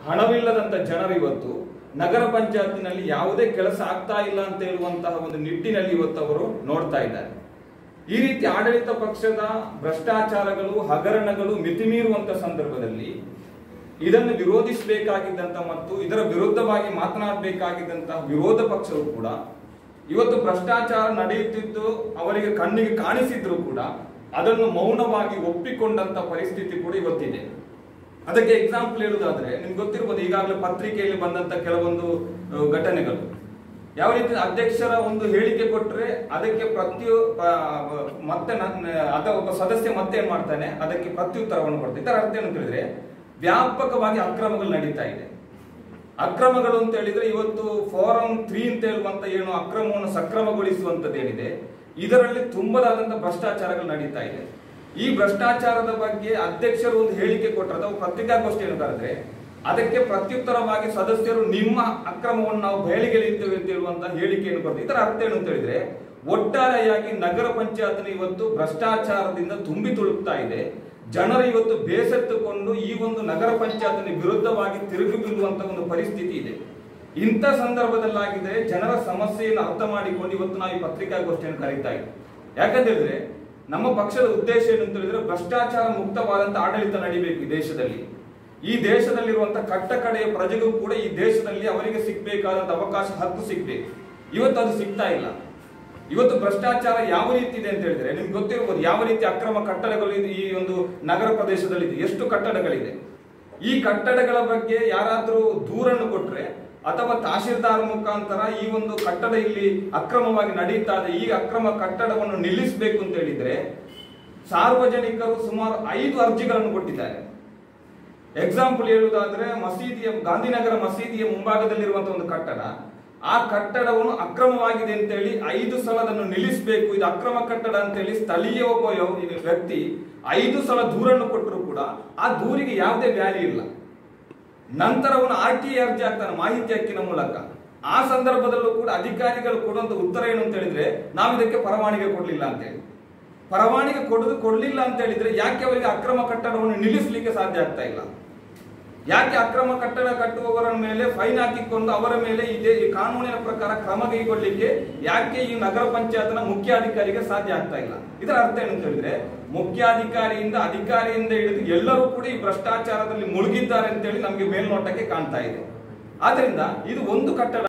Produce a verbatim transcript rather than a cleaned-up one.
ಹಣವಿಲ್ಲದಂತ ಜನರು ಇವತ್ತು ನಗರ ಪಂಚಾಯತಿನಲ್ಲಿ ಯಾವುದೇ ಕೆಲಸ ಆಗ್ತಾ ಇಲ್ಲ ಅಂತ ಹೇಳುವಂತಹ ಒಂದು ನಿಟ್ಟಿನಲ್ಲಿ ಇವತ್ತು ಅವರು ನೋಡ್ತಾ ಇದ್ದಾರೆ. ಈ ರೀತಿ ಆಡಳಿತ ಪಕ್ಷದ ಭ್ರಷ್ಟಾಚಾರಗಳು, ಹಗರಣಗಳು ಮಿತಿಮೀರುವಂತ ಸಂದರ್ಭದಲ್ಲಿ ಇದನ್ನು ವಿರೋಧಿಸಬೇಕಾಗಿದ್ದಂತ ಮತ್ತು ಇದರ ವಿರುದ್ಧವಾಗಿ ಮಾತನಾಡಬೇಕಾಗಿದ್ದಂತಹ ವಿರೋಧ ಪಕ್ಷವು ಕೂಡ ಇವತ್ತು ಭ್ರಷ್ಟಾಚಾರ ನಡೆಯುತ್ತಿದ್ದು ಅವರಿಗೆ ಕಣ್ಣಿಗೆ ಕಾಣಿಸಿದ್ರು ಕೂಡ ಅದನ್ನು ಮೌನವಾಗಿ ಒಪ್ಪಿಕೊಂಡಂತ ಪರಿಸ್ಥಿತಿ ಕೂಡ ಇವತ್ತಿದೆ. ಅದಕ್ಕೆ ಎಕ್ಸಾಂಪಲ್ ಹೇಳುವುದಾದ್ರೆ ನಿಮ್ಗೆ ಗೊತ್ತಿರಬಹುದು, ಈಗಾಗಲೇ ಪತ್ರಿಕೆಯಲ್ಲಿ ಬಂದಂತ ಕೆಲವೊಂದು ಘಟನೆಗಳು. ಯಾವ ರೀತಿ ಅಧ್ಯಕ್ಷರ ಒಂದು ಹೇಳಿಕೆ ಕೊಟ್ಟರೆ ಅದಕ್ಕೆ ಪ್ರತಿ ಮತ್ತೆ ಅಥವಾ ಒಬ್ಬ ಸದಸ್ಯ ಮತ್ತೆ ಏನ್ ಮಾಡ್ತಾನೆ, ಅದಕ್ಕೆ ಪ್ರತ್ಯುತ್ತರವನ್ನು ಕೊಡ್ತಾರೆ. ಇದರ ಅರ್ಥ ಏನು ಹೇಳಿದ್ರೆ ವ್ಯಾಪಕವಾಗಿ ಅಕ್ರಮಗಳು ನಡೀತಾ ಇದೆ. ಅಕ್ರಮಗಳು ಅಂತ ಹೇಳಿದ್ರೆ ಇವತ್ತು ಫಾರಂ ತ್ರೀ ಅಂತ ಹೇಳುವಂತ ಏನು ಅಕ್ರಮವನ್ನು ಸಕ್ರಮಗೊಳಿಸುವಂತದ್ದೇನಿದೆ, ಇದರಲ್ಲಿ ತುಂಬದಾದಂತ ಭ್ರಷ್ಟಾಚಾರಗಳು ನಡೀತಾ ಇದೆ. ಈ ಭ್ರಷ್ಟಾಚಾರದ ಬಗ್ಗೆ ಅಧ್ಯಕ್ಷರು ಒಂದು ಹೇಳಿಕೆ ಕೊಟ್ಟರೆ ಅಥವಾ ಪತ್ರಿಕಾಗೋಷ್ಠಿಯನ್ನು ಕರೆದ್ರೆ ಅದಕ್ಕೆ ಪ್ರತ್ಯುತ್ತರವಾಗಿ ಸದಸ್ಯರು ನಿಮ್ಮ ಅಕ್ರಮವನ್ನು ನಾವು ಬಯಲಿಗೆಳೆಯುತ್ತೇವೆ ಅಂತ ಹೇಳುವಂತಹ ಹೇಳಿಕೆಯನ್ನು ಕೊಡ್ತಾರೆ. ಇದರ ಅರ್ಥ ಏನು ಅಂತ ಹೇಳಿದ್ರೆ ಒಟ್ಟಾರೆಯಾಗಿ ನಗರ ಪಂಚಾಯತ್ ಇವತ್ತು ಭ್ರಷ್ಟಾಚಾರದಿಂದ ತುಂಬಿ ತುಳುಕ್ತಾ ಇದೆ. ಜನರು ಇವತ್ತು ಬೇಸತ್ತುಕೊಂಡು ಈ ಒಂದು ನಗರ ಪಂಚಾಯತ್ ವಿರುದ್ಧವಾಗಿ ತಿರುಗಿ ಬೀಳುವಂತ ಒಂದು ಪರಿಸ್ಥಿತಿ ಇದೆ. ಇಂಥ ಸಂದರ್ಭದಲ್ಲಾಗಿದೆ ಜನರ ಸಮಸ್ಯೆಯನ್ನು ಅರ್ಥ ಮಾಡಿಕೊಂಡು ಇವತ್ತು ನಾವು ಈ ಪತ್ರಿಕಾಗೋಷ್ಠಿಯನ್ನು ಕರೀತಾ ಇದ್ದೀವಿ. ಯಾಕಂತ ಹೇಳಿದ್ರೆ ನಮ್ಮ ಪಕ್ಷದ ಉದ್ದೇಶ ಏನು ಅಂತ ಹೇಳಿದ್ರೆ ಭ್ರಷ್ಟಾಚಾರ ಮುಕ್ತವಾದಂತ ಆಡಳಿತ ನಡೀಬೇಕು ಈ ದೇಶದಲ್ಲಿ. ಈ ದೇಶದಲ್ಲಿರುವಂತಹ ಕಟ್ಟ ಕಡೆಯ ಪ್ರಜೆಗೂ ಕೂಡ ಈ ದೇಶದಲ್ಲಿ ಅವರಿಗೆ ಸಿಗ್ಬೇಕಾದಂತ ಅವಕಾಶ, ಹಕ್ಕು ಸಿಗ್ಬೇಕು. ಇವತ್ತು ಅದು ಸಿಗ್ತಾ ಇಲ್ಲ. ಇವತ್ತು ಭ್ರಷ್ಟಾಚಾರ ಯಾವ ರೀತಿ ಇದೆ ಅಂತ ಹೇಳಿದ್ರೆ ನಿಮ್ಗೆ ಗೊತ್ತಿರಬಹುದು, ಯಾವ ರೀತಿ ಅಕ್ರಮ ಕಟ್ಟಡಗಳು ಈ ಒಂದು ನಗರ ಪ್ರದೇಶದಲ್ಲಿ ಇದೆ, ಎಷ್ಟು ಕಟ್ಟಡಗಳಿದೆ. ಈ ಕಟ್ಟಡಗಳ ಬಗ್ಗೆ ಯಾರಾದ್ರೂ ದೂರನ್ನು ಕೊಟ್ರೆ ಅಥವಾ ತಹಶೀಲ್ದಾರ್ ಮುಖಾಂತರ ಈ ಒಂದು ಕಟ್ಟಡ ಇಲ್ಲಿ ಅಕ್ರಮವಾಗಿ ನಡೀತಾ ಇದೆ, ಈ ಅಕ್ರಮ ಕಟ್ಟಡವನ್ನು ನಿಲ್ಲಿಸಬೇಕು ಅಂತ ಹೇಳಿದ್ರೆ ಸಾರ್ವಜನಿಕರು ಸುಮಾರು ಐದು ಅರ್ಜಿಗಳನ್ನು ಕೊಟ್ಟಿದ್ದಾರೆ. ಎಕ್ಸಾಂಪಲ್ ಹೇಳುವುದಾದ್ರೆ ಮಸೀದಿಯ ಗಾಂಧಿನಗರ ಮಸೀದಿಯ ಮುಂಭಾಗದಲ್ಲಿರುವಂತಹ ಒಂದು ಕಟ್ಟಡ, ಆ ಕಟ್ಟಡವನ್ನು ಅಕ್ರಮವಾಗಿದೆ ಅಂತ ಹೇಳಿ ಐದು ಸಲ ಅದನ್ನು ನಿಲ್ಲಿಸಬೇಕು, ಇದು ಅಕ್ರಮ ಕಟ್ಟಡ ಅಂತ ಹೇಳಿ ಸ್ಥಳೀಯ ಒಬ್ಬ ವ್ಯಕ್ತಿ ಐದು ಸಲ ದೂರನ್ನು ಕೊಟ್ಟರು ಕೂಡ ಆ ದೂರಿಗೆ ಯಾವುದೇ ವ್ಯಾಲ್ಯೂ ಇಲ್ಲ. ನಂತರ ಅವನು ಆರ್ ಟಿ ಐ ಅರ್ಜಿ ಆಗ್ತಾನೆ ಮಾಹಿತಿ ಹಕ್ಕಿನ ಮೂಲಕ. ಆ ಸಂದರ್ಭದಲ್ಲೂ ಕೂಡ ಅಧಿಕಾರಿಗಳು ಕೊಡುವಂತ ಉತ್ತರ ಏನು ಅಂತ ಹೇಳಿದ್ರೆ ನಾವು ಇದಕ್ಕೆ ಪರವಾನಿಗೆ ಕೊಡ್ಲಿಲ್ಲ ಅಂತ ಹೇಳಿ. ಪರವಾನಿಗೆ ಕೊಡೋದು ಕೊಡ್ಲಿಲ್ಲ ಅಂತ ಹೇಳಿದ್ರೆ ಯಾಕೆ ಅವರಿಗೆ ಅಕ್ರಮ ಕಟ್ಟಡವನ್ನು ನಿಲ್ಲಿಸಲಿಕ್ಕೆ ಸಾಧ್ಯ ಆಗ್ತಾ ಇಲ್ಲ? ಯಾಕೆ ಅಕ್ರಮ ಕಟ್ಟಡ ಕಟ್ಟುವವರ ಮೇಲೆ ಫೈನ್ ಹಾಕಿಕೊಂಡು ಅವರ ಮೇಲೆ ಇದೇ ಕಾನೂನಿನ ಪ್ರಕಾರ ಕ್ರಮ ಕೈಗೊಳ್ಳಿಕ್ಕೆ ಯಾಕೆ ಈ ನಗರ ಪಂಚಾಯತ್ನ ಮುಖ್ಯಾಧಿಕಾರಿಗೆ ಸಾಧ್ಯ ಆಗ್ತಾ ಇಲ್ಲ? ಇದರ ಅರ್ಥ ಏನು ಅಂತ ಹೇಳಿದ್ರೆ ಮುಖ್ಯಾಧಿಕಾರಿಯಿಂದ ಅಧಿಕಾರಿಯಿಂದ ಹಿಡಿದು ಎಲ್ಲರೂ ಕೂಡ ಈ ಭ್ರಷ್ಟಾಚಾರದಲ್ಲಿ ಮುಳುಗಿದ್ದಾರೆ ಅಂತ ಹೇಳಿ ನಮಗೆ ಮೇಲ್ನೋಟಕ್ಕೆ ಕಾಣ್ತಾ ಇದೆ. ಆದ್ರಿಂದ ಇದು ಒಂದು ಕಟ್ಟಡ